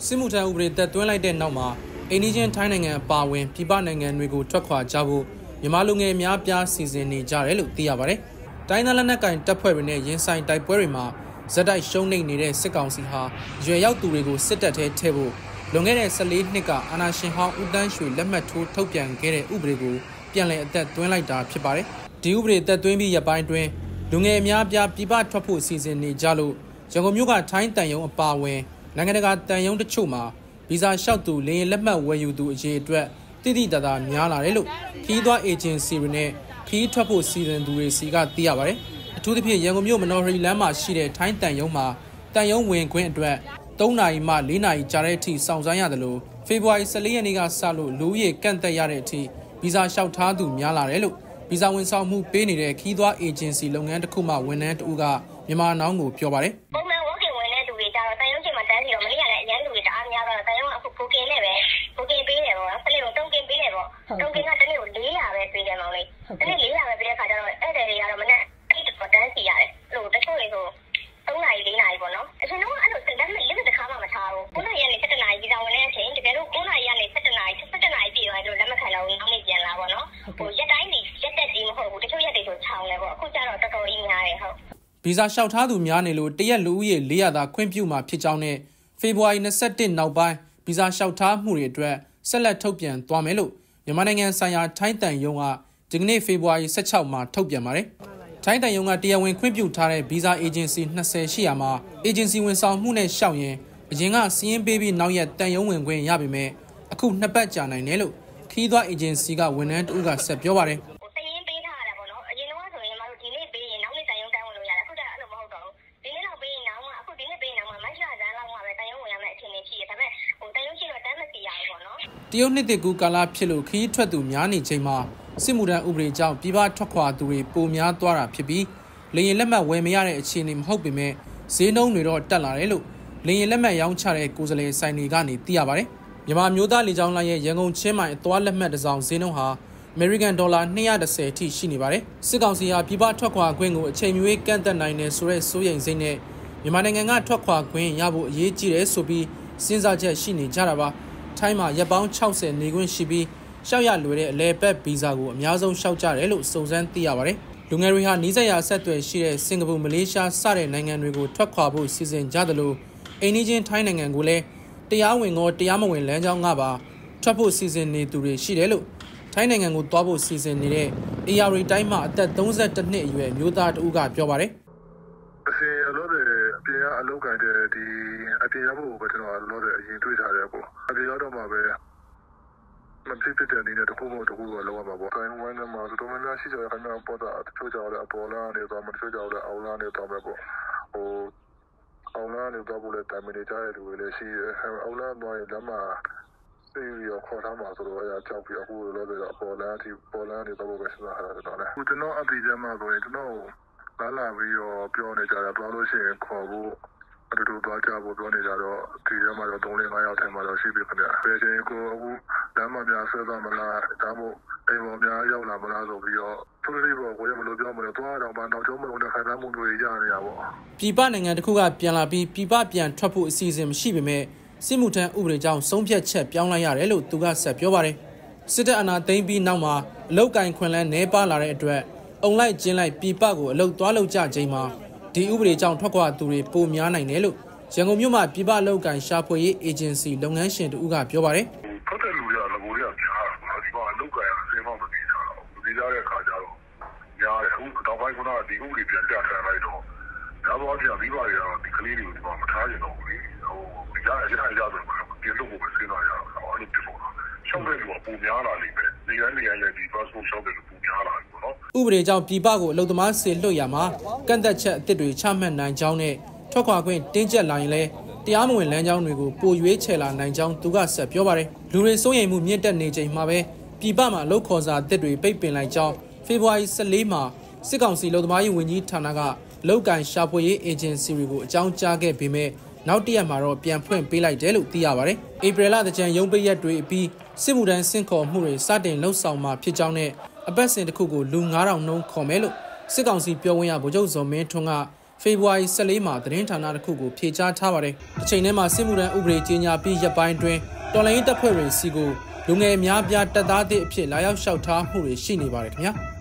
စစ်မှုထမ်းဥပဒေတက်သွင်းလိုက်တဲ့နောက်မှာအိန္ဒိယထိုင်းနိုင်ငံအပါအဝင်ပြည်ပနိုင်ငံတွေကိုထွက်ခွာကြဖို့မြန်မာလူငယ်များပြားစီစဉ်နေကြတယ်လို့သိရပါတယ်။တိုင်းသားလက်နက်ကိုင်တပ်ဖွဲ့တွေနဲ့ရင်ဆိုင်တိုက်ပွဲတွေမှာဇက်တိုက်ရှုံးနိမ့်နေတဲ့စစ်ကောင်စီဟာရွယ်ရောက်သူတွေကိုစစ်တပ်ထဲထည့်ဖို့လွန်ခဲ့တဲ့14နှစ်ကအာဏာရှင်ဟောင်းဦးတန်းရွှေလက်မှတ်ထိုးထုတ်ပြန်ခဲ့တဲ့ဥပဒေကိုပြန်လည်အသက်သွင်းလိုက်တာဖြစ်ပါတယ်။ဒီဥပဒေတက်သွင်းပြီးရပ်ပိုင်းတွင်လူငယ်များပြားပြည်ပထွက်ဖို့စီစဉ်နေကြလို့ရန်ကုန်မြို့ကထိုင်းတန်ယုံအပါအဝင်နိုင်ငံတကာတန်ယုံတချို့မှာဗီဇာလျှောက်သူလေယာဉ်လက်မှတ်ဝယ်ယူသူအရေးအတွက်တိတိတသားများလာတယ်လို့ခီးသွွားအေဂျင်စီတွေနဲ့ခီးထွက်ဖို့စီစဉ်သူတွေစီကသိရပါတယ်။အထူးသဖြင့်ရန်ကုန်မြို့မနော်ဟရီလမ်းမှာရှိတဲ့ထိုင်းတန်ယုံမှာတန်ယုံဝင်ခွင့်အတွက်3နာရီမှ4နာရီကြာတဲ့အထိစောင့်ဆိုင်းရတယ်လို့ဖေဖော်ဝါရီ14ရက်နေ့ကစလို့လူဦးရေကန့်သက်ရတဲ့အထိဗီဇာလျှောက်ထားသူများလာတယ်လို့ဗီဇာဝန်ဆောင်မှုပေးနေတဲ့ခီးသွွားအေဂျင်စီလုပ်ငန်းတစ်ခုမှဝန်ထမ်းတဦးကမြန်မာနောင်းကိုပြောပါတယ်။ပုံမှန် working ဝင်တဲ့သူတွေကြတော့တန်ယုံချိန်မှာတန်းစီတော့မနေ့ကလည်းအရန်လူတွေတအားများတော့တန်ယုံကအခု booking နဲ့ပဲ booking ပေးတယ်ပေါ့။စလေးတော့ token ပေးတယ်ပေါ့။ token ကတစ်နေ့ကို400ပဲပေးတယ်မောင်လေး။တစ်နေ့400ပဲပေးတဲ့ခါကျတော့အဲ့တဲ့တွေကတော့မနေ့အဲ့တော့တန်းစီရတယ်။အဲ့လိုတချို့တွေဆို3နာရီ4နာရီပေါ့နော်အရှင်တို့အဲ့လိုစက်တက်မဲ့လက်တစ်ခါမှမထားဘူး9နာရီကနေ7နာရီဗီဇာဝင်တဲ့အချိန်တကယ်လို့9နာရီကနေ7နာရီ7နာရီပြည့်သွားတယ်လက်မခံတော့ဘူးနောက်နေ့ပြန်လာပေါ့နော်ဟိုရက်တိုင်းရက်တက်ကြီးမဟုတ်ဘူးတချို့ရက်တွေဆိုခြောင်လဲပေါ့အခုကျတော့တော်တော်ကြီးများတယ်ဟုတ်ဗီဇာလျှောက်ထားသူများနေလို့တရက်လူဦးရေ400သာခွင့်ပြုမှာဖြစ်ကြောင်းနဲ့ဖေဖော်ဝါရီ21နောက်ပိုင်းဗီဇာလျှောက်ထားမှုတွေအတွက်ဆက်လက်ထုတ်ပြန်သွားမယ်လို့မြန်မာနိုင်ငံဆိုင်ရာထိုင်းတန်ယုံကဒီကနေ့ဖေဖော်ဝါရီ16မှာထုတ်ပြန်ပါတယ်ထိုင်းတန်ယုံကတရားဝင်ခွင့်ပြုထားတဲ့ဗီဇာအေဂျင်စီ20ရှိရာမှာအေဂျင်စီဝန်ဆောင်မှုနဲ့ရှောက်ရင်အရင်ကစီးရင်ပေးပြီးနောက်ရက်တန်ယုံဝင်ခွင့်ရပေမဲ့အခု2ပတ်ကြာနိုင်တယ်လို့ခီးသွွားအေဂျင်စီကဝန်ထမ်းတဦးကဆက်ပြောပါတယ်စီးရင်ပေးထားတာပေါ့နော်အရင်တော့ဆိုရင်မတို့ဒီနေ့ပေးရင်နောက်နေ့တန်ယုံတန်းဝင်လို့ရတယ်အခုကျအဲ့လိုမဟုတ်တော့ဘူးဒီနေ့တော့ပေးရင်နောက်မှအခုဒီနေ့ပေးရင်နောက်မှမတ်လဇန်လောက်မှပဲတန်ယုံဝင်ရမယ့်အခြေအနေရှိတယ်ဒါပေမဲ့ဟိုတန်ယုံရှိတော့တန်းမစီရဘူးပေါ့နော်တရုတ်နှစ်တကူကာလဖြစ်လို့ခီးထွက်သူများနေချိန်မှာစစ်မှုထမ်းဥပဒေကြောင့်ပြည်ပထွက်ခွာသူတွေပိုများသွားတာဖြစ်ပြီးလေယာဉ်လက်မှတ်ဝယ်မရတဲ့အခြေအနေမဟုတ်ပေမဲ့ဈေးနှုန်းတွေတော့တက်လာတယ်လို့လေယာဉ်လက်မှတ်ရောင်းချတဲ့ကိုယ်စားလှယ်ဆိုင်တွေကနေသိရပါတယ်။မြန်မာမျိုးသားလေကြောင်းလိုင်းရဲ့ရန်ကုန်ချင်းမိုင်အသွားလက်မှတ်တစ်စောင်ဈေးနှုန်းဟာအမေရိကန်ဒေါ်လာ210အထိရှိနေပါတယ်။စစ်ကောင်စီဟာပြည်ပထွက်ခွာခွင့်ကိုအချိန်မရွေးကန့်သက်နိုင်တယ်ဆိုတဲ့စိုးရိမ်စိတ်နဲ့မြန်မာနိုင်ငံကထွက်ခွာခွင့်ရဖို့အရေးကြီးတယ်ဆိုပြီးစဉ်းစားချက်ရှိနေကြတာပါ။ထိုင်းမှာရက်ပေါင်း60နေခွင့်ရှိပြီးရှောက်ရလွယ်တဲ့အလဲပတ်ဗီဇာကိုအများဆုံးရှောက်ကြတယ်လို့စုံစမ်းသိရပါတယ်။လူငယ်တွေဟာနီးစပ်ရာဆက်သွယ်ရှိတဲ့စင်ကာပူမလေးရှားစတဲ့နိုင်ငံတွေကိုထွက်ခွာဖို့စီစဉ်ကြသလိုအိန္ဒိယထိုင်းနိုင်ငံကိုလည်းတရားဝင်ရောတရားမဝင်လမ်းကြောင်းကပါထွက်ဖို့စီစဉ်နေသူတွေရှိတယ်လို့ထိုင်းနိုင်ငံကိုသွားဖို့စီစဉ်နေတဲ့ AR တိုင်းမှာအသက်32နှစ်အရွယ်မျိုးသားတဦးကပြောပါတယ်အစင်အလို့တဲ့အပြင်ကအလုပ်ကိုင်တဲ့ဒီအပြင်ရဖို့ပဲကျွန်တော်အလို့တဲ့အရင်တွေ့ထားတယ်ပေါ့အပြင်ရောက်တော့မှပဲမဖြစ်တဲ့အနေနဲ့တခုတော့လောက်ရမှာပေါ့တိုင်းဝိုင်းထဲမှာတော်တော်များရှိကြတယ်ခင်ဗျာပေါ်တာတချို့ကြောက်တဲ့အပေါ်လာနေတော့မတချို့ကြောက်တဲ့အောက်လာနေတော့ပဲပေါ့ဟိုအောက်လာနေတော့ဘုလည်းတိုင်မနေကြတဲ့လူတွေလည်းရှိတယ်အောက်လာတော့ရမှာစေးရခေါ်ထားမှာဆိုတော့အကြောက်ပြီးအခုလောလောအပေါ်လာတီပေါ်လာနေတော့ပဲစဉ်းစားရတာတော့လေကျွန်တော်အပိကြမှာဆိုရင်ကျွန်တော်လာပြီးတော့ပြောနေကြတာပြောလို့ရှိရင်ခေါ်ဖို့အတူတူသွားကြဖို့ပြောနေကြတော့ဒီထဲမှာတော့3-5ယောက်ထိုင်မှာတော့ရှိပြီခင်ဗျာဘယ်ချိန်ကိုအခုလမ်းမများဆွဲသွားမလားဒါမှမဟုတ်အိမ်ပေါ်များရောက်လာမလားဆိုပြီးတော့သူတို့တွေပေါ်ကိုရမလို့ပြောမလို့သွားတော့မှနောက်ကျောင်းမလို့ခိုင်သားမှုတွေရနေရပေါ့ပြည်ပနိုင်ငံတစ်ခုကပြန်လာပြီးပြည်ပပြန်ထွက်ဖို့အစီအစဉ်မရှိပေမဲ့စစ်မှုထမ်းဥပဒေကြောင့်ဆုံးဖြတ်ချက်ပြောင်းလိုက်ရတယ်လို့သူကဆက်ပြောပါတယ်စစ်တပ်အာဏာသိမ်းပြီးနောက်မှာအလုတ်ကင်ခွင်လန်းနှဲပါလာတဲ့အတွက်အုံလိုက်ကျင်းလိုက်ပြည်ပကိုအလုတ်သွားလုပ်ကြချိန်မှာဒီဥပဒေကြောင့်ထွက်ခွာသူတွေပိုများနိုင်တယ်လို့ရန်ကုန်မြို့မှာပြည်ပအလုတ်ကင်ရှာဖွေရေးအေဂျင်စီလုပ်ငန်းရှင်တဦးကပြောပါတယ်ထွက်တဲ့လူတွေကငကိုတွေကများတာဒီမှာအလုတ်ကင်အစင်းမှမသိကြတော့ဒီကြတဲ့အခါကျတော့များတယ်အခုတော့ဘိုင်းကတော့ဒီဥပဒေပြန်ပြထားလိုက်တော့ဒါတော့ပြန်ပြီးပါရတော့ဒီကလေးတွေကိုဒီမှာမထားကြတော့ဘူးလေဟိုရတော့ပြင်လို့ကိုပဲစဉ်းစားရအောင်အဲ့လိုဖြစ်ပေါ်တာရှောက်တဲ့လူကပုံများလာလိမ့်မယ်နေတိုင်းလည်းဒီ passport ရှောက်တဲ့လူပုံများလာပြီပေါ့နော်ဥပဒေကြောင့်ပြည်ပကိုအလုပ်သမားစေလွှတ်ရမှာကန့်သက်ချက်အသစ်တွေချမှတ်နိုင်ကြောင်းနဲ့ထွက်ခွာခွင့်တင်းကျပ်လာရင်လည်းတရားမဝင်လမ်းကြောင်းတွေကိုပိုရွေးချယ်လာနိုင်ကြောင်းသူကဆက်ပြောပါတယ်လူတွေစိုးရိမ်မှုမြင့်တက်နေချိန်မှာပဲပြည်ပမှာအလုပ်ခေါ်စာအသစ်တွေပိတ်ပင်လိုက်ကြောင်းဖေဖော်ဝါရီ14မှာစစ်ကောင်စီလုပ်သမားရေးဝန်ကြီးဌာနကလောက်ကန်ရှာဖွေရေးအေဂျင်စီတွေကိုအကြောင်းကြားခဲ့ပေမဲ့နောက်တရက်မှာတော့ပြန်ဖွင့်ပေးလိုက်တယ်လို့သိရပါတယ်။ဧပြီလတကြံရုံးပိတ်ရက်တွေအပြီးစစ်မှုထမ်းဆင့်ခေါ်မှုတွေစတင်လှုပ်ဆောင်မှာဖြစ်ကြောင်းနဲ့အပတ်စဉ်တစ်ခုကိုလူ9000နှုန်းခေါ်မယ်လို့စစ်ကောင်စီပြောခွင့်ရဗိုလ်ချုပ်ဇော်မင်းထွန်းကဖေဖော်ဝါရီ14မှာသတင်းဌာနတစ်ခုကိုဖြေကြားထားပါတယ်။တစ်ချိန်တည်းမှာစစ်မှုထမ်းဥပဒေကြီးညာပြီးရပ်ပိုင်းတွင်တော်လှန်ရေးတပ်ဖွဲ့တွေစီကိုလူငယ်များပြားတပ်သားသည့်အဖြစ်လာရောက်လျှောက်ထားမှုတွေရှိနေပါတယ်ခင်ဗျာ။